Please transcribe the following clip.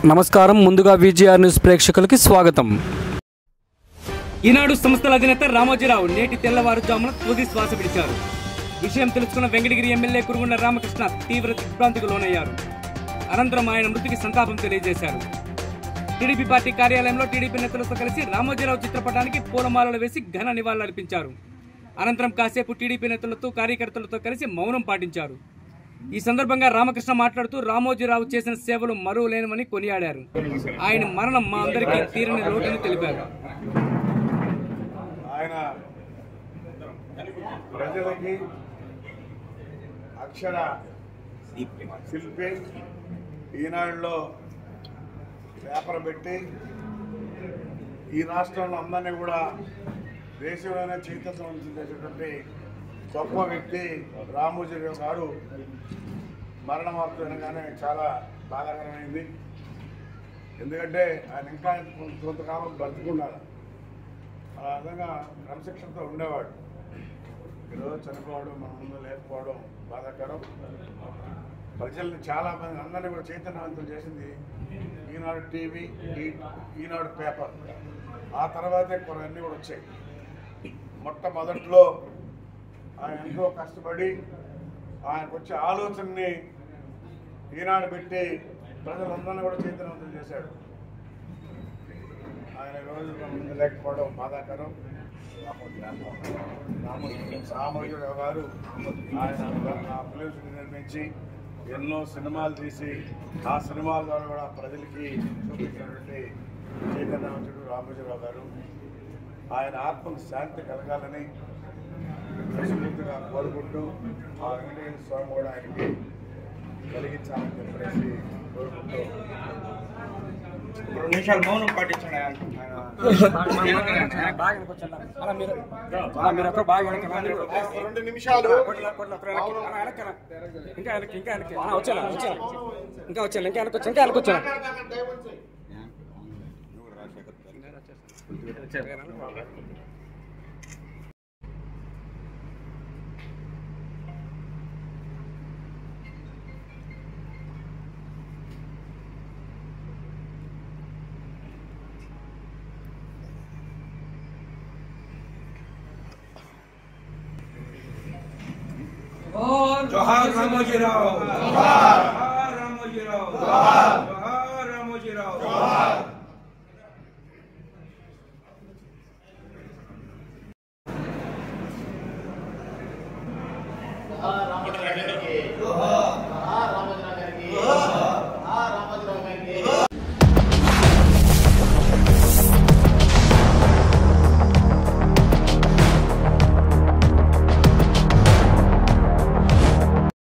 నమస్కారం. ముందుగా VGR news ప్రేక్షకులకి స్వాగతం. ఈనాడు సంస్థల అధినేత రామోజీరావు నేటి తెల్లవారుజామున తుది శ్వాస విడిచారు. విషయం తెలుసుకున్న వెంకటగిరి ఎమ్మెల్యే కురుగుండ రామకృష్ణ తీవ్ర దిగ్భ్రాంతికి లోనయ్యారు. అనంతరం ఆయన మృతికి సంతాపం తెలియజేశారు. టీడీపీ పార్టీ కార్యాలయంలో టీడీపీ నేతలతో కలిసి రామోజీరావు చిత్రపటానికి పూలమాలలు వేసి ఘన నివాళులర్పించారు. అనంతరం కాసేపు టీడీపీ నేతలతో కార్యకర్తలతో కలిసి మౌనం పాటించారు. ఈ సందర్భంగా రామకృష్ణ మాట్లాడుతూ రామోజీరావు చేసిన సేవలు మరువలేనివని కొనియాడారు. ఆయన మరణం మా అందరికీ తీరని లోటని తెలిపారు. ఆయన ప్రజలకి అక్షర శిల్పి, ఈనాడులో పేపర్ పెట్టి ఈ రాష్ట్రంలో అందరినీ కూడా దేశంలోనే చైతన్యవంతం చేసేటువంటి గొప్ప వ్యక్తి రామోజీరావు గారు మరణ వార్త వినగానే చాలా బాధాకరమైంది. ఎందుకంటే ఆయన ఇంకా కొంతకాలం బ్రతుకున్నారు. ఆ విధంగా క్రమశిక్షణతో ఉండేవాడు. ఈరోజు చనిపోవడం, మన ముందు లేకపోవడం బాధాకరం. ప్రజల్ని చాలామంది అందరినీ కూడా చైతన్యవంతం చేసింది ఈనాడు టీవీ, ఈనాడు పేపర్. ఆ తర్వాతే కొన్ని కూడా వచ్చాయి. మొట్టమొదట్లో ఆయన ఎంతో కష్టపడి ఆయనకు వచ్చే ఆలోచనని ఈనాడు పెట్టి ప్రజలందరినీ కూడా చైతన్యవంతం చేశాడు. ఆయన రోజు ముందు లేకపోవడం బాధాకరం. రామోజీరావు గారు ఆయన ఫిలిమ్స్ నిర్మించి ఎన్నో సినిమాలు తీసి ఆ సినిమాల ద్వారా కూడా ప్రజలకి చూపించినటువంటి చైతన్యవంతుడు రామోజీరావు గారు. ఆయన ఆత్మకు శాంతి కలగాలని మనస్ఫూర్తిగా కోరుకుంటూ ఆ వెంకటేశ్వర స్వామి కూడా ఆయనకి కలిగించాలని చెప్పేసి కోరుకుంటూ 2 నిమిషాలు మౌనం పాటించండి. जोहार रामोजीराव, जोहार रामोजीराव, जोहार रामोजीराव, जोहार। जोहार